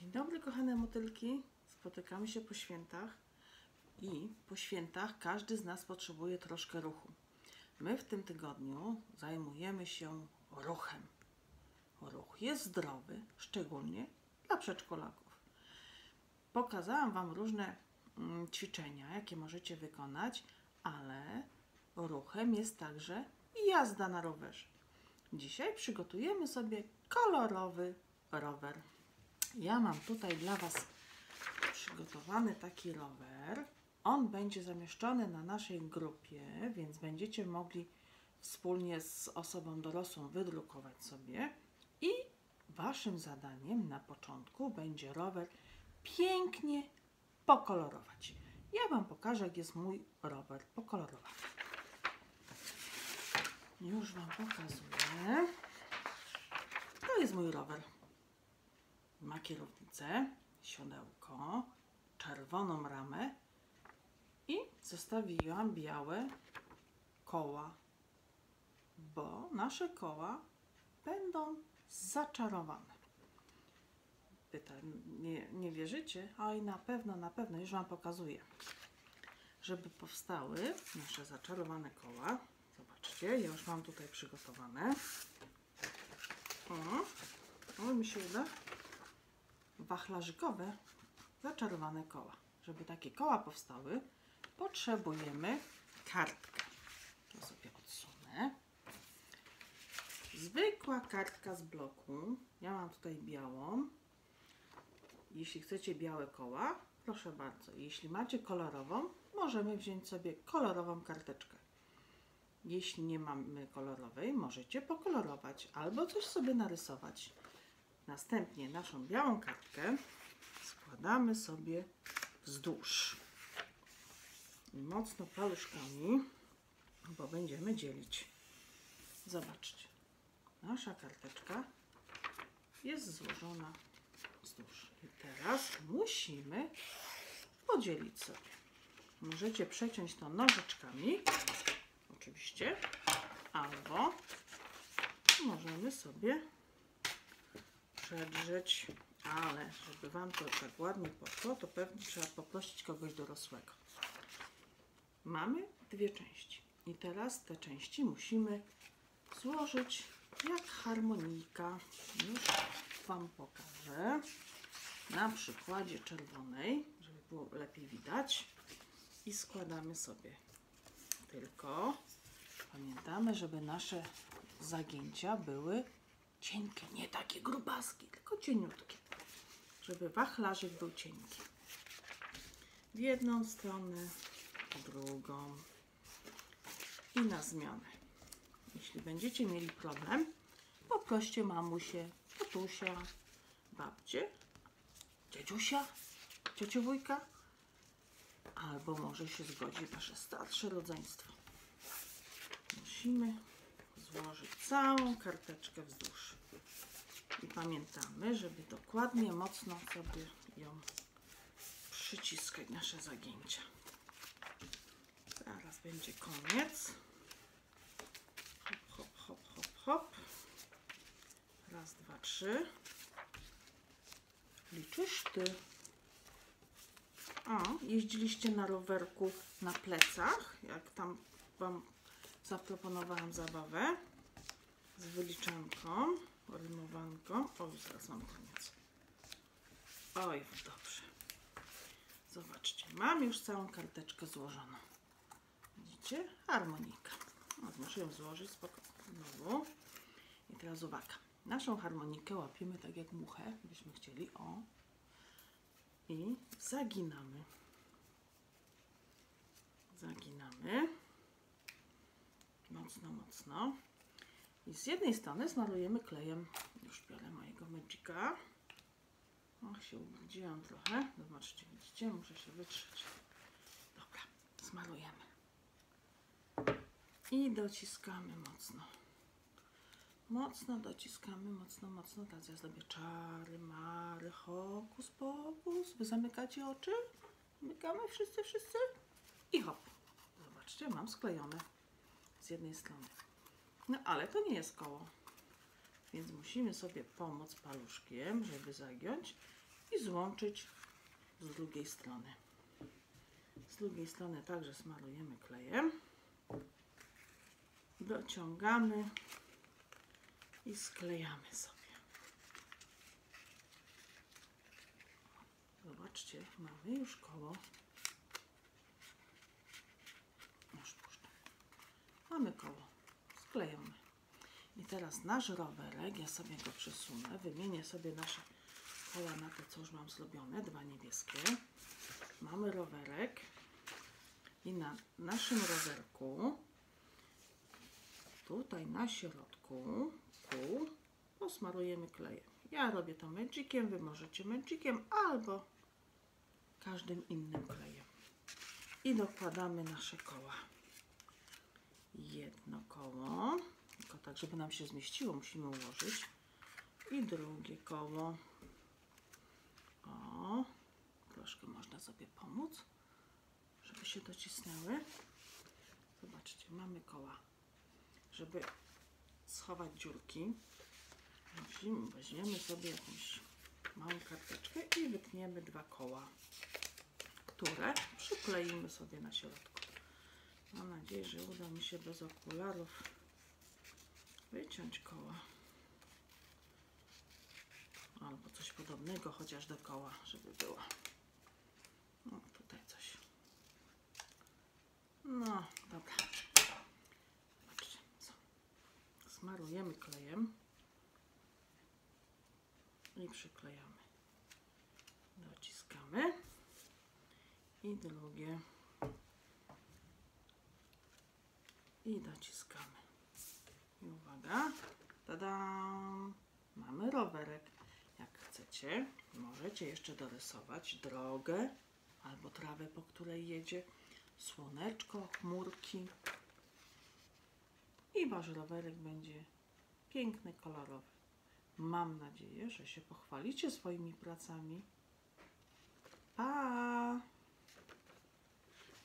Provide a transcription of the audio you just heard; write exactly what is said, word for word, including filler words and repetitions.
Dzień dobry, kochane motylki. Spotykamy się po świętach i po świętach każdy z nas potrzebuje troszkę ruchu. My w tym tygodniu zajmujemy się ruchem. Ruch jest zdrowy, szczególnie dla przedszkolaków. Pokazałam Wam różne mm, ćwiczenia, jakie możecie wykonać, ale ruchem jest także jazda na rowerze. Dzisiaj przygotujemy sobie kolorowy rower. Ja mam tutaj dla Was przygotowany taki rower. On będzie zamieszczony na naszej grupie, więc będziecie mogli wspólnie z osobą dorosłą wydrukować sobie. I Waszym zadaniem na początku będzie rower pięknie pokolorować. Ja Wam pokażę, jak jest mój rower pokolorowany. Już Wam pokazuję. To jest mój rower. Ma kierownicę, siodełko, czerwoną ramę i zostawiłam białe koła, bo nasze koła będą zaczarowane. Pytam, nie, nie wierzycie? Oj, na pewno, na pewno, już Wam pokazuję. Żeby powstały nasze zaczarowane koła, zobaczcie, ja już mam tutaj przygotowane. O, o mi się uda. Wachlarzykowe, zaczarowane koła. Żeby takie koła powstały, potrzebujemy kartkę. To sobie odsunę. Zwykła kartka z bloku. Ja mam tutaj białą. Jeśli chcecie białe koła, proszę bardzo. Jeśli macie kolorową, możemy wziąć sobie kolorową karteczkę. Jeśli nie mamy kolorowej, możecie pokolorować albo coś sobie narysować. Następnie naszą białą kartkę składamy sobie wzdłuż i mocno paluszkami, bo będziemy dzielić. Zobaczcie, nasza karteczka jest złożona wzdłuż i teraz musimy podzielić sobie. Możecie przeciąć to nożyczkami, oczywiście, albo możemy sobie przedrzeć, ale żeby Wam to tak ładnie poszło, to pewnie trzeba poprosić kogoś dorosłego. Mamy dwie części i teraz te części musimy złożyć jak harmonijka. Już Wam pokażę na przykładzie czerwonej, żeby było lepiej widać, i składamy sobie. Tylko pamiętamy, żeby nasze zagięcia były cienkie, nie takie grubaski, tylko cieniutkie, żeby wachlarzyk był cienki. W jedną stronę, w drugą i na zmianę. Jeśli będziecie mieli problem, poproście mamusię, tatusia, babcię, dziadziusia, ciociu wujka, albo może się zgodzi Wasze starsze rodzeństwo. Musimy złożyć całą karteczkę wzdłuż. I pamiętamy, żeby dokładnie, mocno sobie ją przyciskać, nasze zagięcia. Zaraz będzie koniec. Hop, hop, hop, hop, hop. Raz, dwa, trzy. Liczysz ty. O, jeździliście na rowerku na plecach, jak tam Wam zaproponowałam zabawę z wyliczanką, rymowanką. O, zaraz mam koniec. Oj, dobrze. Zobaczcie, mam już całą karteczkę złożoną. Widzicie? Harmonika. No, muszę ją złożyć spokojnie. Znowu. I teraz uwaga. Naszą harmonikę łapiemy tak jak muchę, byśmy chcieli. O. I zaginamy. Zaginamy. Mocno, mocno. I z jednej strony smarujemy klejem. Już biorę mojego Magica. O, się ubrudziłam trochę. Zobaczcie, widzicie? Muszę się wytrzeć. Dobra, smarujemy. I dociskamy mocno. Mocno dociskamy, mocno, mocno. Teraz ja zrobię czary, mary, hokus pokus. Wy zamykacie oczy? Zamykamy wszyscy, wszyscy. I hop. Zobaczcie, mam sklejone z jednej strony. No ale to nie jest koło. Więc musimy sobie pomóc paluszkiem, żeby zagiąć i złączyć z drugiej strony. Z drugiej strony także smarujemy klejem. Dociągamy i sklejamy sobie. Zobaczcie, mamy już koło. Już puszczę. Mamy koło sklejone. I teraz nasz rowerek, ja sobie go przesunę, wymienię sobie nasze koła na te, co już mam zrobione, dwa niebieskie. Mamy rowerek i na naszym rowerku, tutaj na środku kół, posmarujemy klejem. Ja robię to Magiciem, wy możecie Magiciem albo każdym innym klejem. I dokładamy nasze koła. Jedno koło, tylko tak, żeby nam się zmieściło, musimy ułożyć. I drugie koło. O, troszkę można sobie pomóc, żeby się docisnęły. Zobaczcie, mamy koła. Żeby schować dziurki, musimy, weźmiemy sobie jakąś małą karteczkę i wytniemy dwa koła, które przykleimy sobie na środku. Mam nadzieję, że uda mi się bez okularów wyciąć koła. Albo coś podobnego, chociaż do koła, żeby było. No, tutaj coś. No, dobra. Zobaczcie, co. Smarujemy klejem i przyklejamy. Dociskamy. I drugie. I dociskamy. I uwaga. Tada! Mamy rowerek. Jak chcecie, możecie jeszcze dorysować drogę albo trawę, po której jedzie, słoneczko, chmurki. I wasz rowerek będzie piękny, kolorowy. Mam nadzieję, że się pochwalicie swoimi pracami. Pa!